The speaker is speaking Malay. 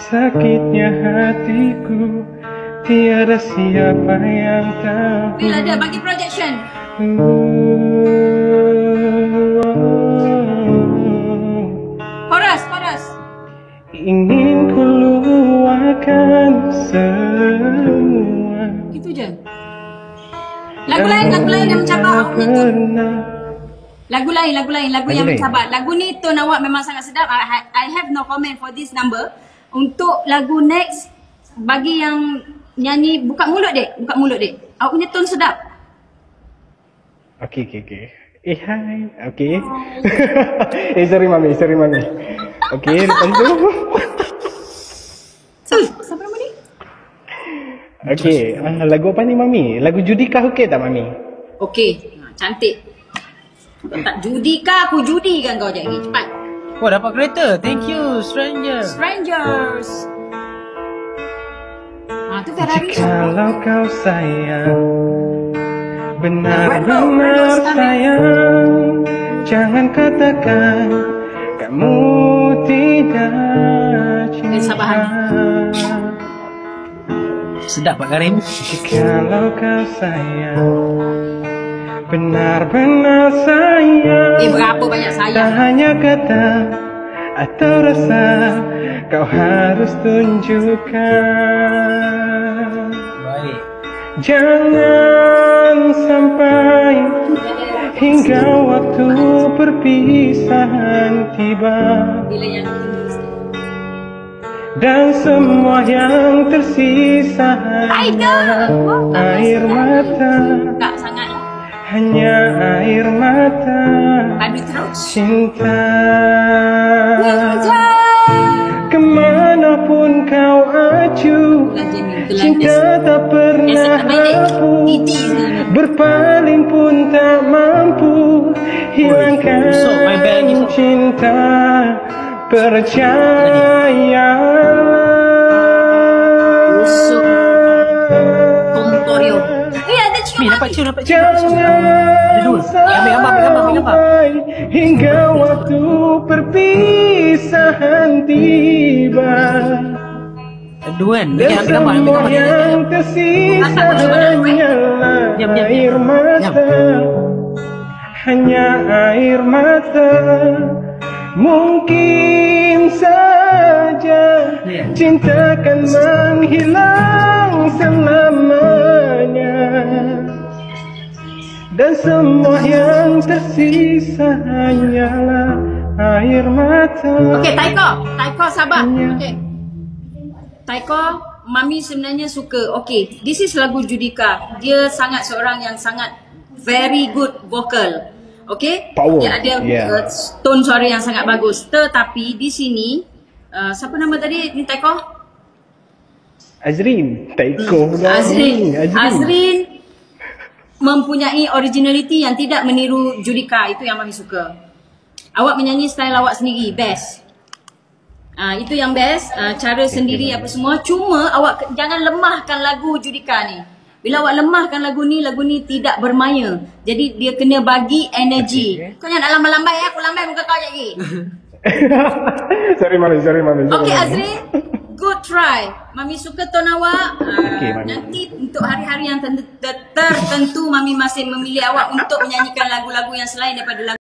sakitnya hatiku, tiada siapa yang tahu. Bila ada bagi projection. Chorus. Ingin ku luahkan semua. Gitu je. Lagu lain yang mencabar awak ni tu. Lagu yang mencabar. Lagu ni tone awak memang sangat sedap. I have no comment for this number. Untuk lagu next, bagi yang nyanyi, buka mulut dek. Awak punya tone sedap. Okay. Hai. Okay. sorry mami. Okay, lepas tu. Siapa nama ni? Okay, lagu apa ni mami? Lagu Judika okey tak mami? Okey, cantik. Kalau tak judika, aku judikan kau je lagi. Cepat. Wah, dapat kereta. Thank you, Strangers. Tu Ferrari. Kalau kau sayang, benar-benar sayang, jangan katakan kamu tidak cinta. Sedap Pak Karim. Kalau kau sayang, benar-benar sayang, Berapa banyak tak sayang? hanya kata atau rasa, kau harus tunjukkan. Baik. Jangan sampai hingga waktu perpisahan tiba, Bila yang tinggi sikit. dan semua yang tersisa hanya air mata, Tak sangat lah. hanya air mata Padu terus. cinta. Kemanapun kau acu, cinta tak pernah hapus, berpaling pun tak mampu hilangkan cinta. Percayalah. Busuk. Komporio. Ada Mi, cium dapat lagi. cium. Jangan dua. Ambil gambar. sampai hingga waktu perpisahan tiba, Dua kan? dan semua yang tersisa hanyalah air mata, hanya air mata. Mungkin saja cinta akan menghilang selamanya, dan semua yang tersisa hanyalah air mata. Okey, Taiko sabar. Okey. Taiko, Mami sebenarnya suka. Okey, this is lagu Judika. Dia sangat seorang yang sangat very good vocal. Okey? Power. Dia ada Yeah. tone suara yang sangat bagus. Tetapi di sini siapa nama tadi ni Taiko? Azrin, Taiko. Azrin mempunyai originality yang tidak meniru Judika. Itu yang Mami suka. Awak menyanyi style awak sendiri, best. Itu yang best, cara sendiri apa semua. Cuma awak jangan lemahkan lagu Judika ni. Bila awak lemahkan lagu ni tidak bermaya. Jadi dia kena bagi energi. Kau jangan lambai-lambai ya, aku lambai muka kau lagi. sorry mami. Okey Azrin, good try. Mami suka tone awak. Okey, Mami. Nanti untuk hari-hari yang tertentu Mami masih memilih awak untuk menyanyikan lagu-lagu yang selain daripada lagu